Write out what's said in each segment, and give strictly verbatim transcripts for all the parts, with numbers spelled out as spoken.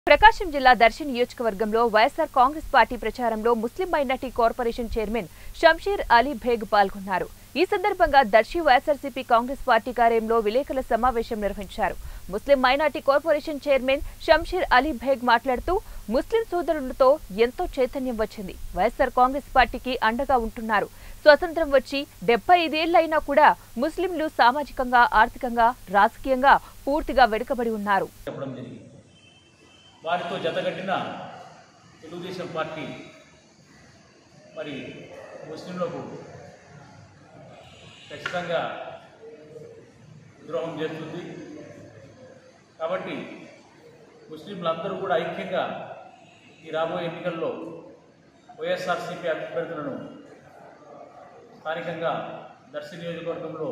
ప్రకాశం జిల్లా దర్శి నియోజకవర్గంలో వైఎస్ఆర్ కాంగ్రెస్ పార్టీ ప్రచారంలో Muslim minority corporation chairman Shamsheer Ali Baig పాల్గొన్నారు. ఈ సందర్భంగా దర్శి వైఎస్ఆర్సీపీ కాంగ్రెస్ పార్టీ కార్యాలయంలో విలేకరుల సమావేశం నిర్వహించారు. Muslim minority corporation chairman Shamsheer Ali Baig మాట్లాడుతూ ముస్లిం సోదరులతో ఎంతో చైతన్యం వచ్చింది. వైఎస్ఆర్ కాంగ్రెస్ పార్టీకి అండగా ఉంటున్నారు. స్వతంత్రం వచ్చి డెబ్బై ఐదేళ్లైనా కూడా ముస్లింలు సామాజికంగా, ఆర్థికంగా, రాజకీయంగా పూర్తిగా వెనుకబడి ఉన్నారు. వారితో జతగట్టిన తెలుగుదేశం పార్టీ మరి ముస్లింలకు ఖచ్చితంగా ద్రోహం చేస్తుంది. కాబట్టి ముస్లింలందరూ కూడా ఐక్యంగా ఈ రాబోయే ఎన్నికల్లో వైఎస్ఆర్సీపీ అభ్యర్థులను స్థానికంగా దర్శి నియోజకవర్గంలో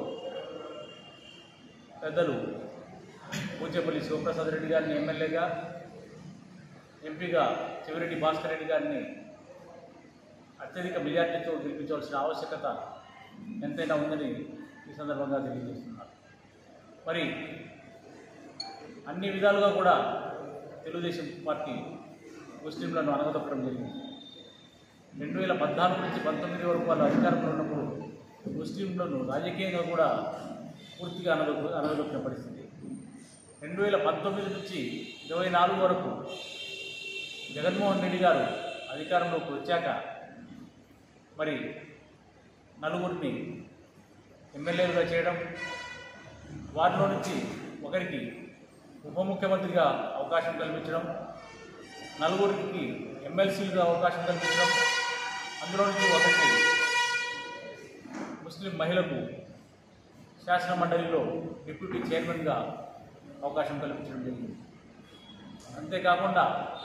పెద్దలు పూజ్యపల్లి శివప్రసాద్ రెడ్డి గారిని ఎమ్మెల్యేగా, ఎంపీగా చివరెడ్డి భాస్కర్ రెడ్డి గారిని అత్యధిక మెజార్టీతో గెలిపించవలసిన ఆవశ్యకత ఎంతైనా ఉందని ఈ సందర్భంగా తెలియజేస్తున్నారు. మరి అన్ని విధాలుగా కూడా తెలుగుదేశం పార్టీ ముస్లింలను అనగదొక్కడం జరిగింది. రెండు వేల పద్నాలుగు నుంచి పంతొమ్మిది వరకు వాళ్ళు అధికారంలో ఉన్నప్పుడు ముస్లింలను రాజకీయంగా కూడా పూర్తిగా అనగదొ అనగదొక్కిన పరిస్థితి. రెండు వేల పంతొమ్మిది నుంచి ఇరవై నాలుగు వరకు జగన్మోహన్ రెడ్డి గారు అధికారంలోకి వచ్చాక మరి నలుగురిని ఎమ్మెల్యేలుగా చేయడం, వాటిలో నుంచి ఒకరికి ఉప ముఖ్యమంత్రిగా అవకాశం కల్పించడం, నలుగురికి ఎమ్మెల్సీలుగా అవకాశం కల్పించడం, అందులో నుంచి ఒకరికి ముస్లిం మహిళకు శాసన మండలిలో డిప్యూటీ చైర్మన్గా అవకాశం కల్పించడం జరిగింది. అంతేకాకుండా